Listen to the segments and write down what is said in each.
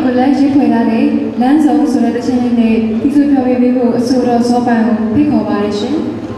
ကိုလည်းရေးဖွယ်လာတဲ့လမ်းစုံဆိုတဲ့တစ်ချက်လေးနဲ့ဒီဆိုပြောပေးဖို့အဆိုတော်စောပန်ကိုဖိတ်ခေါ်ပါရရှင်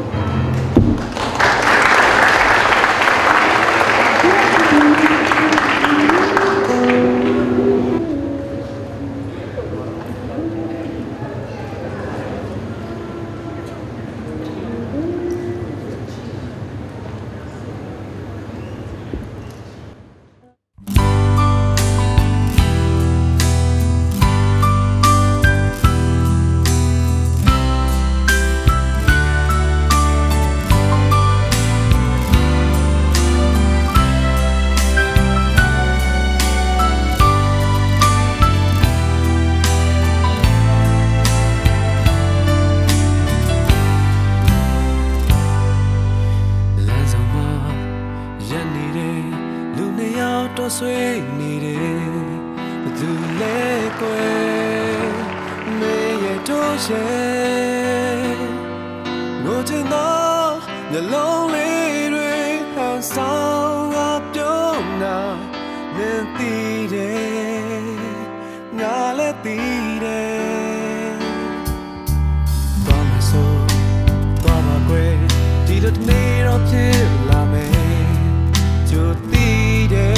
ဆွေးနေတယ်ဘသူလဲကွယ်မေရဲ့တို့ရဲ့ငိုချင်သောမျက်လုံးလေးတွေဟန်ဆောင်ငါပြုံးနာနင်းသိတယ်ငါလည်းသိတယ်သွားမစို့သွားပါကွယ်ဒီလိုနေတော့ဖြစ်လာမယ်ကြိုသိတယ်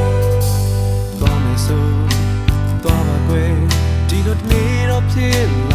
သွားပါကွယ်ဒီလိုနေ့တော့ဖြစ်